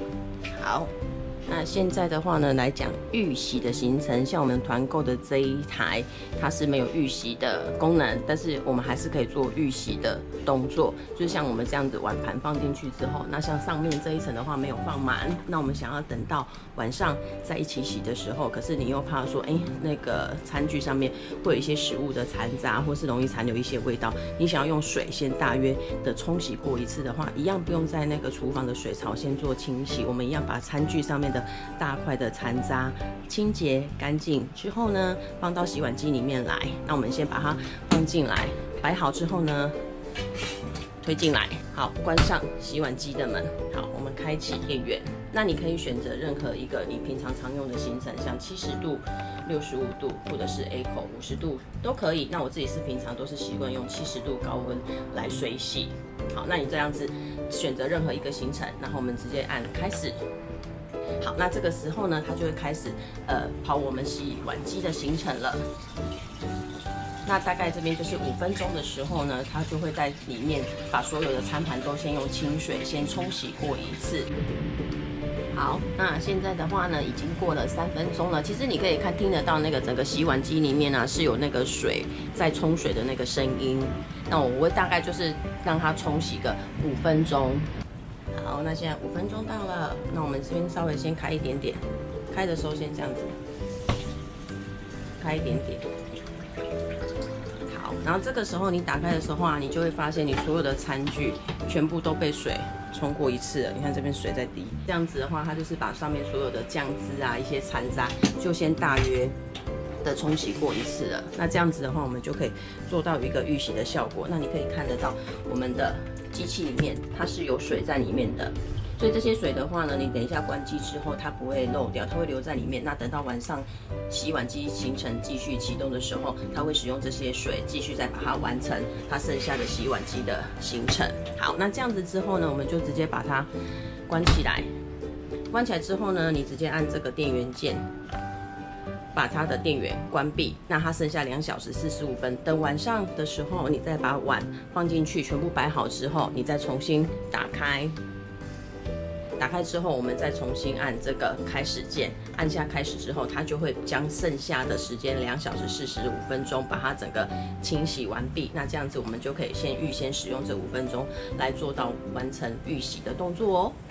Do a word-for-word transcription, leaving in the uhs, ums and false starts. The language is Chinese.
好。 那现在的话呢，来讲预洗的行程，像我们团购的这一台，它是没有预洗的功能，但是我们还是可以做预洗的动作，就像我们这样子碗盘放进去之后，那像上面这一层的话没有放满，那我们想要等到晚上在一起洗的时候，可是你又怕说，哎、欸，那个餐具上面会有一些食物的残渣，或是容易残留一些味道，你想要用水先大约的冲洗过一次的话，一样不用在那个厨房的水槽先做清洗，我们一样把餐具上面的 大块的残渣清洁干净之后呢，放到洗碗机里面来。那我们先把它放进来，摆好之后呢，推进来。好，关上洗碗机的门。好，我们开启电源。那你可以选择任何一个你平常常用的行程，像七十度、六十五度，或者是 A 口五十度都可以。那我自己是平常都是习惯用七十度高温来水洗。好，那你这样子选择任何一个行程，然后我们直接按开始。 好，那这个时候呢，它就会开始呃跑我们洗碗机的行程了。那大概这边就是五分钟的时候呢，它就会在里面把所有的餐盘都先用清水先冲洗过一次。好，那现在的话呢，已经过了三分钟了。其实你可以看听得到那个整个洗碗机里面呢、啊、是有那个水在冲水的那个声音。那我会大概就是让它冲洗个五分钟。 好，那现在五分钟到了，那我们这边稍微先开一点点，开的时候先这样子，开一点点。好，然后这个时候你打开的时候啊，你就会发现你所有的餐具全部都被水冲过一次了。你看这边水在滴，这样子的话，它就是把上面所有的酱汁啊、一些残渣，就先大约 的冲洗过一次了，那这样子的话，我们就可以做到一个预洗的效果。那你可以看得到我们的机器里面它是有水在里面的，所以这些水的话呢，你等一下关机之后，它不会漏掉，它会留在里面。那等到晚上洗碗机行程继续启动的时候，它会使用这些水继续再把它完成它剩下的洗碗机的行程。好，那这样子之后呢，我们就直接把它关起来。关起来之后呢，你直接按这个电源键， 把它的电源关闭，那它剩下两小时四十五分。等晚上的时候，你再把碗放进去，全部摆好之后，你再重新打开。打开之后，我们再重新按这个开始键，按下开始之后，它就会将剩下的时间两小时四十五分钟把它整个清洗完毕。那这样子，我们就可以先预先使用这五分钟来做到完成预洗的动作哦。